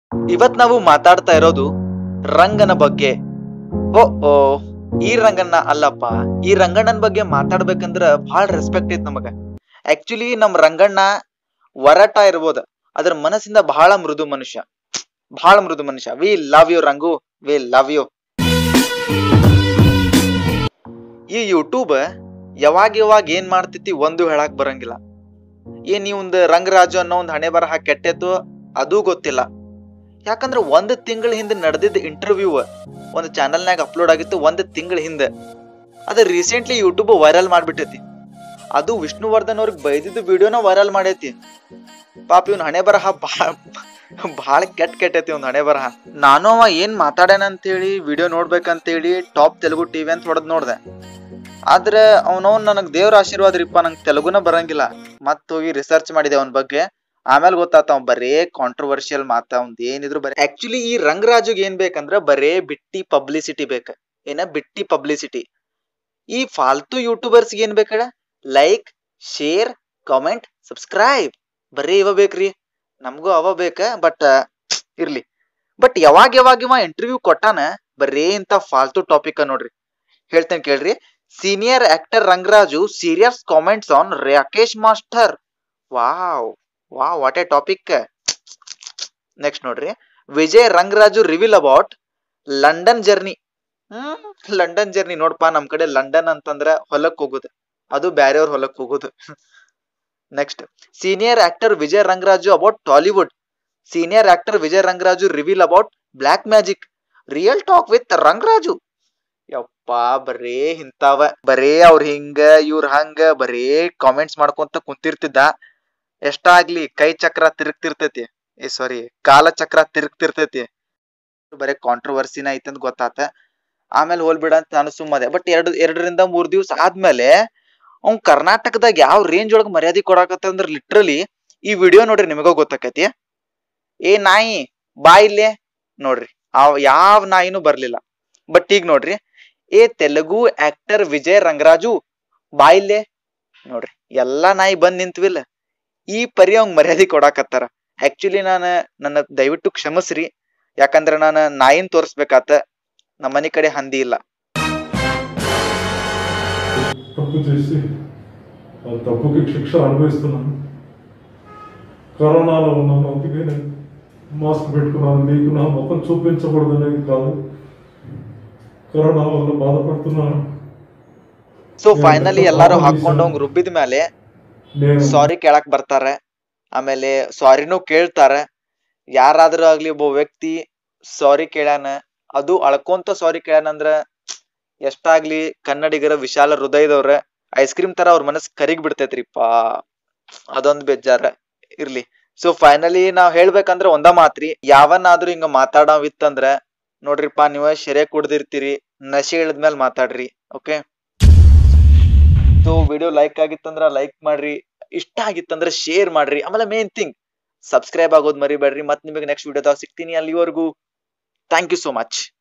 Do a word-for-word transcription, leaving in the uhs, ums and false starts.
ಇವತ್ ನಾವು ಮಾತಾಡ್ತಾ ಇರೋದು ರಂಗನ ಬಗ್ಗೆ. ಓ ಓ ಈ ರಂಗಣ್ಣ ಅಲ್ಲಪ್ಪ, ಈ ರಂಗಣ್ಣನ ಬಗ್ಗೆ ಮಾತಾಡ್ಬೇಕಂದ್ರ ಬಹಳ ರೆಸ್ಪೆಕ್ಟ್ ಐತ್ ನಮಗ. ಆಕ್ಚುಲಿ ನಮ್ ರಂಗಣ್ಣ ಒರಟ ಇರ್ಬೋದ, ಅದ್ರ ಮನಸ್ಸಿಂದ ಬಹಳ ಮೃದು ಮನುಷ್ಯ, ಬಹಳ ಮೃದು ಮನುಷ್ಯ. We love you Rangu, we love you. ಈ ಯೂಟ್ಯೂಬ್ ಯಾವಾಗ ಯಾವಾಗ ಏನ್ ಮಾಡ್ತೈತಿ ಒಂದು ಹೇಳಕ್ ಬರಂಗಿಲ್ಲ. ಏನ್ ನೀವ್ ಒಂದ್ ರಂಗರಾಜು ಅನ್ನೋ ಒಂದ್ ಹಣೆ ಬರಹ ಕೆಟ್ಟೆತ್ತು ಅದೂ ಗೊತ್ತಿಲ್ಲ. ಯಾಕಂದ್ರ ಒಂದ್ ತಿಂಗಳ ಹಿಂದೆ ನಡೆದಿದ್ದ ಇಂಟರ್ವ್ಯೂ ಒಂದ್ ಚಾನಲ್ನಾಗ ಅಪ್ಲೋಡ್ ಆಗಿತ್ತು ಒಂದ್ ತಿಂಗಳ ಹಿಂದೆ. ಅದ ರೀಸೆಂಟ್ಲಿ ಯೂಟ್ಯೂಬ್ ವೈರಲ್ ಮಾಡ್ಬಿಟ್ಟೈತಿ. ಅದು ವಿಷ್ಣುವರ್ಧನ್ ಅವ್ರಿಗೆ ಬೈದಿದ್ದು ವಿಡಿಯೋನ ವೈರಲ್ ಮಾಡೈತಿ. ಪಾಪ ಇವ್ನ ಹಣೆ ಬರಹ ಬಹಳ ಬಹಳ ಕೆಟ್ಟ ಕೆಟ್ಟೈತಿ ಒಂದ್ ಹಣೆ ಬರಹ. ನಾನು ಅವ ಏನ್ ಮಾತಾಡ್ಯಾನ ಅಂತೇಳಿ ವಿಡಿಯೋ ನೋಡ್ಬೇಕಂತೇಳಿ ಟಾಪ್ ತೆಲುಗು ಟಿವಿ ಅಂತ ಹೊಡೆದ್ ನೋಡ್ದೆ. ಆದ್ರೆ ಅವನವ್ ನನಗ್ ದೇವ್ರ ಆಶೀರ್ವಾದ ರೀಪ್ಪ, ನಂಗೆ ತೆಲುಗುನ ಬರಂಗಿಲ್ಲ. ಮತ್ ಹೋಗಿ ರಿಸರ್ಚ್ ಮಾಡಿದೆ ಅವನ ಬಗ್ಗೆ. ಆಮೇಲೆ ಗೊತ್ತಾತ ಅವ್ ಬರೇ ಕಾಂಟ್ರವರ್ಷಿಯಲ್ ಮಾತ, ಅವಂದ್ ಏನಿದ್ರು ಬರೀ. ಆಕ್ಚುಲಿ ಈ ರಂಗರಾಜುಗ್ ಏನ್ ಬೇಕಂದ್ರ ಬರೇ ಬಿಟ್ಟಿ ಪಬ್ಲಿಸಿಟಿ ಬೇಕ. ಏನ ಬಿಟ್ಟಿ ಪಬ್ಲಿಸಿಟಿ. ಈ ಫಾಲ್ತು ಯೂಟ್ಯೂಬರ್ಸ್ ಏನ್ ಬೇಕಡ? ಲೈಕ್, ಶೇರ್, ಕಾಮೆಂಟ್, ಸಬ್ಸ್ಕ್ರೈಬ್, ಬರೀ ಇವ ಬೇಕ್ರಿ. ನಮಗೂ ಅವ ಬೇಕ, ಬಟ್ ಇರ್ಲಿ. ಬಟ್ ಯಾವಾಗ ಯಾವಾಗ ಇವ ಇಂಟರ್ವ್ಯೂ ಕೊಟ್ಟಾನ ಬರೇ ಇಂತ ಫಾಲ್ತು ಟಾಪಿಕ್ ನೋಡ್ರಿ. ಹೇಳ್ತೇನೆ ಕೇಳ್ರಿ. Senior actor Rangaraju serious comments on Rakesh master. Wow wow what a topic. Next ನೋಡ್ರಿ. Vijay Rangaraju reveal about London journey. Hmm London journey ನೋಡ್ಪಾ, ನಮ್ ಕಡೆ ಲಂಡನ್ ಅಂತಂದ್ರ ಹೊಲಕ್ ಹೋಗುದು, ಅದು ಬ್ಯಾರೆಯವ್ರ ಹೊಲಕ್ ಹೋಗುದು. Next, senior actor Vijay Rangaraju about Tollywood. Senior actor Vijay Rangaraju reveal about black magic. Real talk with Rangaraju. ಯಪ್ಪಾ ಬರೇ ಇಂತಾವ, ಬರೇ ಅವ್ರ ಹಿಂಗ ಇವ್ರ ಹಂಗ ಬರೇ ಕಾಮೆಂಟ್ಸ್ ಮಾಡ್ಕೊಂತ ಕುಂತಿರ್ತಿದ್ದ. ಎಷ್ಟಾಗ್ಲಿ ಕೈ ಚಕ್ರ ತಿರುಗ್ತಿರ್ತೈತಿ, ಏ ಸಾರಿ ಕಾಲ ಚಕ್ರ ತಿರುಗ್ತಿರ್ತೈತಿ. ಬರೇ ಕಾಂಟ್ರವರ್ಸಿನ ಐತಂತ ಗೊತ್ತಾತ. ಆಮೇಲೆ ಹೋಲ್ಬಿಡ ಅಂತ ನಾನು ಸುಮ್ಮದೆ. ಬಟ್ ಎರಡು ಎರಡರಿಂದ ಮೂರ್ ದಿವ್ಸ ಆದ್ಮೇಲೆ ಅವ್ನ್ ಕರ್ನಾಟಕದಾಗ ಯಾವ ರೇಂಜ್ ಒಳಗ್ ಮರ್ಯಾದೆ ಕೊಡಾಕತ್ತ ಅಂದ್ರ ಲಿಟ್ರಲಿ ಈ ವಿಡಿಯೋ ನೋಡ್ರಿ ನಿಮಗ ಗೊತ್ತಾಕೈತಿ. ಏ ನಾಯಿ ಬಾ ಇಲ್ಲೇ ನೋಡ್ರಿ, ಅವ್ ಯಾವ ನಾಯಿನೂ ಬರ್ಲಿಲ್ಲ. ಬಟ್ ಈಗ ನೋಡ್ರಿ, ಏ ತೆಲುಗು ಆಕ್ಟರ್ ವಿಜಯ್ ರಂಗರಾಜು ಬಾ ಇಲ್ಲೇ ನೋಡ್ರಿ, ಎಲ್ಲಾ ನಾಯಿ ಬಂದ್ ನಿಂತ್ವಿಲ್ಲ. ಈ ಪರಿ ಅವಂಗ್ ಮರ್ಯಾದೆ ಕೊಡಾಕತ್ತಾರ. ಆಕ್ಚುಲಿ ನಾನ ನನ್ನ ದಯವಿಟ್ಟು ಕ್ಷಮಸ್ರಿ, ಯಾಕಂದ್ರ ನಾನು ನಾಯಿನ್ ತೋರಿಸ್ಬೇಕಾತ, ನಮ್ಮ ಮನೆ ಕಡೆ ಹಂದಿ ಇಲ್ಲ. తప్పు చేసి ఆ తప్పుకి శిక్ష అనుభవిస్తున్నాను. కరోనాలో ఉన్నాను, అందుకే నేను మాస్క్ పెట్టుకున్నాను. మీకు నా ముఖం చూపించకూడదనేది కాదు, కరోనా వల్ల బాధపడుతున్నాను. ಸೊ ಫೈನಲಿ ಎಲ್ಲಾರು ಹಾಕೊಂಡು ಅವಂಗ್ ರುಬ್ಬಿದ ಮೇಲೆ ಸಾರಿ ಕೇಳಕ್ ಬರ್ತಾರ. ಆಮೇಲೆ ಸಾರಿನೂ ಕೇಳ್ತಾರ. ಯಾರಾದ್ರೂ ಆಗ್ಲಿ ಒಬ್ಬ ವ್ಯಕ್ತಿ ಸಾರಿ ಕೇಳ್ಯಾನ, ಅದು ಅಳ್ಕೊಂತ ಸಾರಿ ಕೇಳ್ಯಾನಂದ್ರ ಎಷ್ಟಾಗ್ಲಿ ಕನ್ನಡಿಗರ ವಿಶಾಲ ಹೃದಯದವ್ರ ಐಸ್ ಕ್ರೀಮ್ ತರ ಅವ್ರ ಮನಸ್ ಕರಿಗ್ ಬಿಡ್ತೈತ್ರಿಪಾ. ಅದೊಂದ್ ಬೇಜಾರ. ಇರ್ಲಿ. ಸೊ ಫೈನಲಿ ನಾವ್ ಹೇಳ್ಬೇಕಂದ್ರ ಒಂದ ಮಾತ್ರಿ, ಯಾವನಾದ್ರೂ ಹಿಂಗ ಮಾತಾಡವಿತ್ತಂದ್ರ ನೋಡ್ರಿಪಾ, ನೀವ ಶೆರೆ ಕುಡ್ದಿರ್ತೀರಿ, ನಶೆ ಇಳಿದ್ಮೇಲೆ ಮಾತಾಡ್ರಿ. ಓಕೆ. ಸೊ ವಿಡಿಯೋ ಲೈಕ್ ಆಗಿತ್ತಂದ್ರ ಲೈಕ್ ಮಾಡ್ರಿ, ಇಷ್ಟ ಆಗಿತ್ತಂದ್ರ ಶೇರ್ ಮಾಡ್ರಿ. ಆಮೇಲೆ ಮೇನ್ ಥಿಂಗ್ ಸಬ್ಸ್ಕ್ರೈಬ್ ಆಗೋದ್ ಮರಿಬೇಡ್ರಿ. ಮತ್ ನಿಮಗೆ ನೆಕ್ಸ್ಟ್ ವಿಡಿಯೋದಾಗ ಸಿಗ್ತೀನಿ. ಅಲ್ಲಿವರೆಗೂ ಥ್ಯಾಂಕ್ ಯು ಸೋ ಮಚ್.